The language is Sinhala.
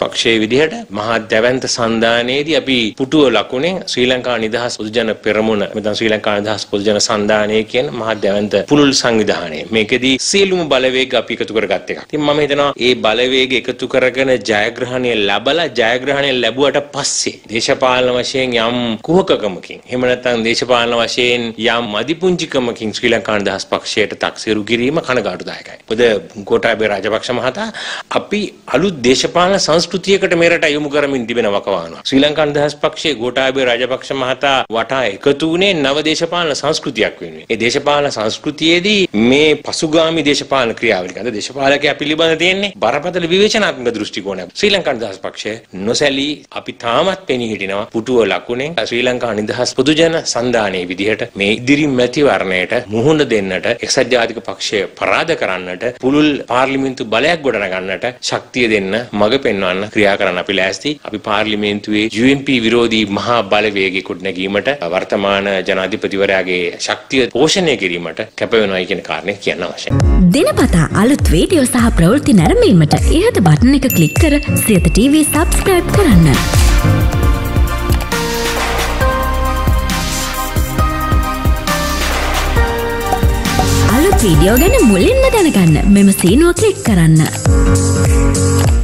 පක්ෂයේ විදිහට මහා දැවැන්ත සන්දානයේදී අපි පුටුව ලකුණෙන් ශ්‍රී ලංකා නිදහස් පොදුජන පෙරමුණ නැත්නම් ශ්‍රී ලංකා නිදහස් පොදුජන සන්දානය කියන මහා දැවැන්ත පුළුල් සංවිධානය මේකෙදී සියලුම බලවේග අපි එකතු කරගත් එකක්. ඉතින් මම හිතනවා මේ බලවේග එකතු කරගෙන ජයග්‍රහණය ලැබලා ජයග්‍රහණය ලැබුවට පස්සේ දේශපාලන වශයෙන් යම් කුහකකමකින් එහෙම නැත්නම් දේශපාලන වශයෙන් යම් මදිපුංචිකමකින් ශ්‍රී ලංකා නිදහස් පක්ෂයට තක්සේරු කිරීම කනගාටුදායකයි. මොකද ගෝඨාභය රාජපක්ෂ මහතා අපි අලුත් දේශපාලන සංස්කෘතියකට මෙරට යොමු කරමින් තිබෙන වකවානුවක්. ශ්‍රී ලංකා නිදහස් පක්ෂයේ ගෝඨාභය රාජපක්ෂ මහතා වටා එකතු වුණේ නව දේශපාලන සංස්කෘතියක් වෙනුවෙන්. ඒ දේශපාලන සංස්කෘතියේදී මේ පසුගාමී දේශපාලන ක්‍රියාවලිය අද දේශපාලකයා පිළිබඳ තියෙන්නේ බරපතල විවේචනාත්මක දෘෂ්ටි කෝණයක්. ශ්‍රී ලංකා නිදහස් පක්ෂය නොසැලී අපි තාමත් පෙනී හිටිනවා පුටුව ලකුණෙන් ශ්‍රී ලංකා නිදහස් පොදුජන සන්ධානයේ විදිහට මේ ඉදිරි මැතිවරණයට මුහුණ දෙන්නට එක්සත් ජාතික පක්ෂය පරාද කරන්නට පුළුල් පාර්ලිමේන්තු බලයක් ගොඩනගන්නට ශක්තිය දෙන්න මඟ පෙන්වන්න ක්‍රියා කරන්න අපි ලෑස්ති. අපි පාර්ලිමේන්තුවේ UNP විරෝධී මහා බලවේගයක ගොඩනැගීමට වර්තමාන ජනාධිපතිවරයාගේ ශක්තිය පෝෂණය කිරීමට කැප වෙනවා කියන කාරණේ කියන්න අවශ්‍යයි. දිනපතා අලුත් වීඩියෝ සහ ප්‍රවෘත්ති නැරඹීමට ඉහත බටන් එක ක්ලික් කර සියත TV subscribe කරන්න. අලුත් වීඩියෝ ගැන මුලින්ම දැනගන්න මෙම සීනුව ක්ලික් කරන්න.